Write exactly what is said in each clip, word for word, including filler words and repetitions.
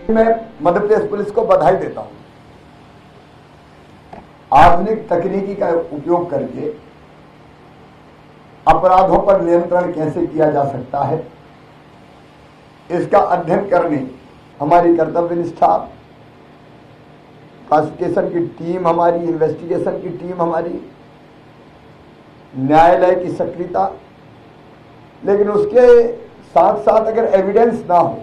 मैं मध्य प्रदेश पुलिस को बधाई देता हूं। आधुनिक तकनीकी का उपयोग करके अपराधों पर नियंत्रण कैसे किया जा सकता है, इसका अध्ययन करने हमारी कर्तव्य निष्ठा, प्रोसिक्यूशन की टीम हमारी, इन्वेस्टिगेशन की टीम हमारी, न्यायालय की सक्रियता, लेकिन उसके साथ साथ अगर एविडेंस ना हो,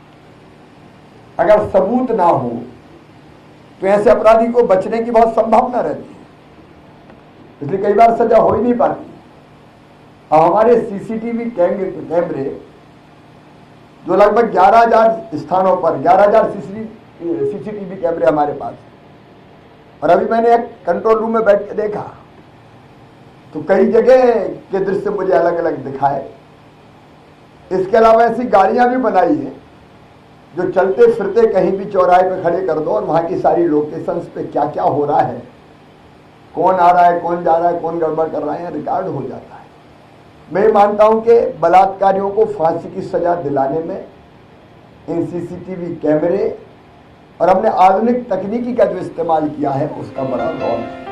अगर सबूत ना हो, तो ऐसे अपराधी को बचने की बहुत संभावना रहती है, इसलिए कई बार सजा हो ही नहीं पाती। अब हमारे सीसीटीवी कैमरे जो लगभग ग्यारह हजार स्थानों पर ग्यारह हजार सीसीटीवी कैमरे हमारे पास है, और अभी मैंने एक कंट्रोल रूम में बैठ के देखा तो कई जगह के दृश्य मुझे अलग अलग दिखाए। इसके अलावा ऐसी गाड़ियां भी बनाई हैं जो चलते फिरते कहीं भी चौराहे पे खड़े कर दो और वहां की सारी लोकेशंस पे क्या क्या हो रहा है, कौन आ रहा है, कौन जा रहा है, कौन गड़बड़ कर रहा है, रिकॉर्ड हो जाता है। मैं मानता हूं कि बलात्कारियों को फांसी की सजा दिलाने में इन सीसीटीवी कैमरे और हमने आधुनिक तकनीकी का जो इस्तेमाल किया है उसका बड़ा रोल है।